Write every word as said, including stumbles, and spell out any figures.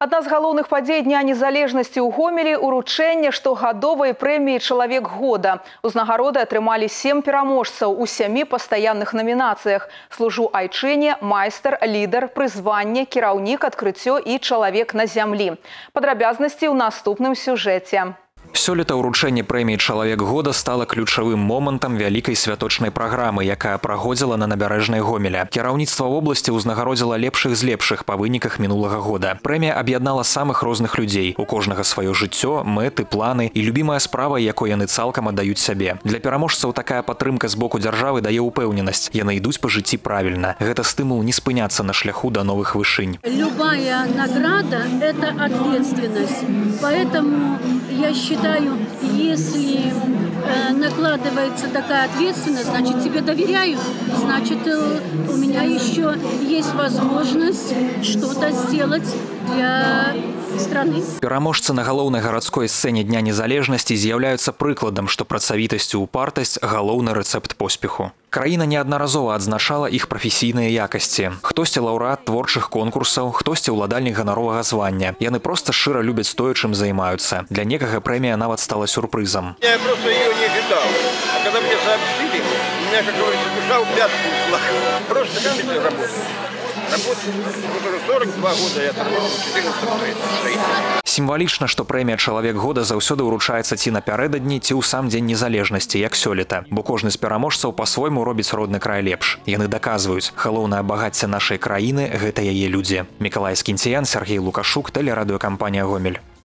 Адна з галоўных падзей Дня незалежнасці ў Гомелі – уручэнне штогадовай прэміі «Чалавек года». Узнагароды атрымалі сем пераможцаў у сямі пастаянных намінацыях: «Служу айчыне», «Майстар», «Лідар», «Прызванне», «Кіраўнік», «Адкрыццё» і «Чалавек на зямлі». Падрабязнасці ў наступным сюжэце. Сёлета ўручэнне прэміі «Чалавек года» стала ключавым момантам вялікай святочнай праграмы, якая праходзіла на набярэжнай Гомеля. Кіраўніцтва вобласці ўзнагародзіла лепшых з лепшых па выніках мінулага года. Прэмія аб'яднала самых розных людзей. У кожнага сваё жыццё, мэты, планы і любімая справа, якой яны цалкам аддаюць сябе. Для пераможцаў такая падтрымка з боку дзяржавы дае ўпэўненасць. Яны ідуць па жыцці правільна. Гэта стымул не спыняцца на шляху да новых вышынь. Любая награда – это ответственность. Поэтому я считаю, если э, накладывается такая ответственность, значит, тебе доверяют, значит, э, у меня еще есть возможность что-то сделать для страны. Пераможцы на галоўнай гарадской сцэне Дня незалежнасці з'яўляюцца прыкладам, што працавітасць і упартасць – галоўны рэцэпт поспеху. Краіна неаднаразова адзначала іх прафесійныя якасці. Хтосьці лаўрэат творчых конкурсаў, хтосьці ўладальнік ганаровага звання. Яны проста шчыра любяць тое, чым займаюцца. Для некага прэмія нават стала сюрпрызам. Я просто ее не ожидал. А когда мне сообщили, у меня, как говорится, душа в пятку ушла. Просто любитель работать. Работаю. Уже сорок два года я торговал, четырнадцать лет. Сімвалічна, што прэмія «Чалавек года» заўсёды ўручаецца ці напярэдадні, ці ў сам дзень незалежнасці, як сёлета. Бо кожны з пераможцаў па-свойму робіць родны край лепш. Яны даказваюць, галоўнае багацце нашай краіны – гэта яе людзі. Мікалай Скінціян, Сергей Лукашук, тэлерадыёкампанія «Гомель».